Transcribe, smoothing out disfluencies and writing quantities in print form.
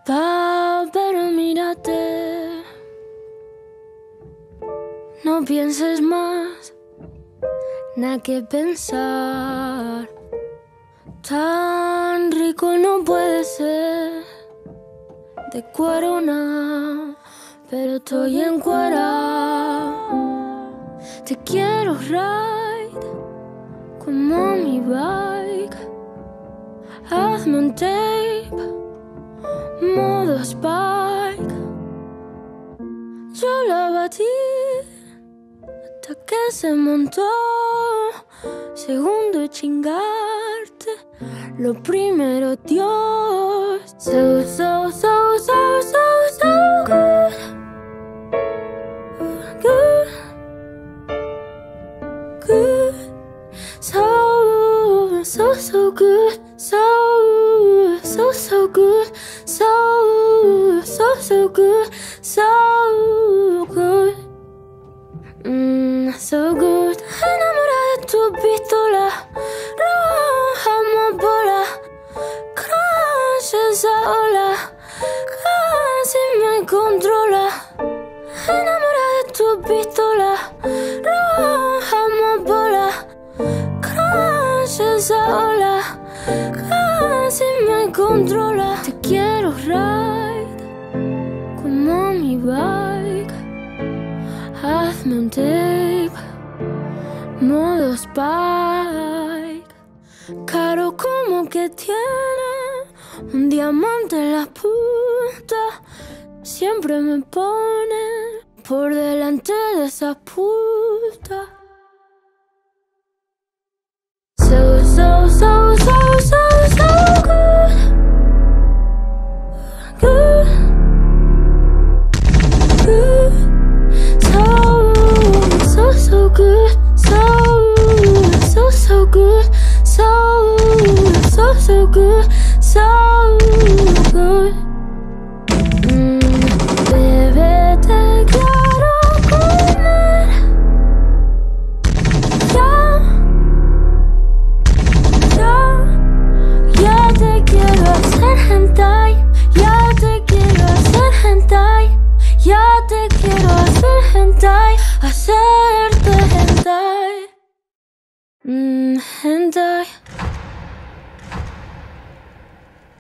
Pero mírate, no pienses más, nada que pensar. Tan rico no puede ser, de cuero nada, pero estoy en cuera. Te quiero ride como mi bike. Hazme un tape, modo Spike. Yo la batí hasta que se montó. Segundo chingarte, lo primero Dios. So, so, so, so, so, so good. Good. Good. So, so, so good. So, so, so good. So, so, so good. So good. So good. Enamorada de tu pistola, roja amapola, crash esa ola, casi me controla. Enamorada de tu pistola, roja amapola, crash esa ola, casi me controla. Te quiero ride como mi bike. Hazme un tape, modo Spike. Caro como que tiene un diamante en la punta. Siempre me pone por delante de esa puta. So, so, so, so, so, so good. Good. Good. So, so good. So, so good. So good. So good. Bebé, te quiero comer. Ya te quiero hacer hentai. Ya te quiero hacer hentai. Ya te quiero hacer hentai. Hacerte hentai. Hentai.